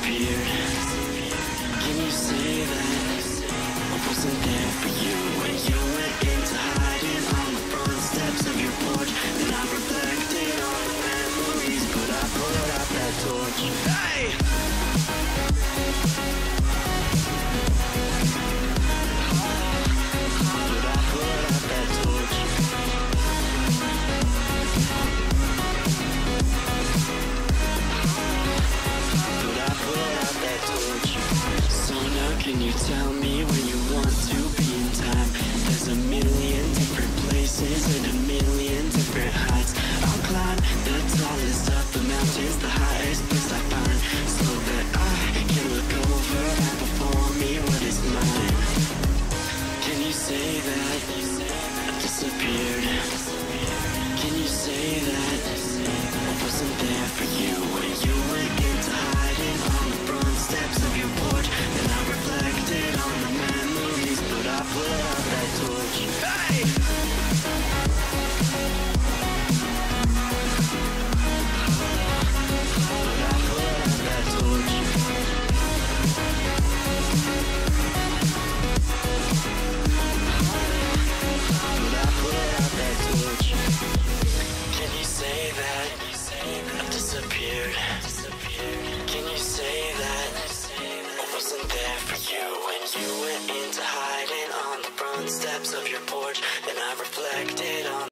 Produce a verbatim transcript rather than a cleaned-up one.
disappeared. Can you say that I wasn't there for you when you went into hiding on the front steps of your porch? Then I reflected on the memories, but I put out that torch. Hey! But I put out that torch. But I put out that torch. So now can you tell me where you want to be in time? There's a million different places and a million different heights. I'll climb the tallest of the mountains, the highest place I find, so that I can look over and before me what is mine. Can you say that I disappeared? Can you say that I wasn't there for you when you went into hiding on the front steps of your porch? Then I reflected on the memories, but I put out that torch. Hey! But I put out that torch. But I put out that torch. Can you say that I disappeared? Can you say that I wasn't there for you when you went into hiding on the front steps of your porch? Then I reflected on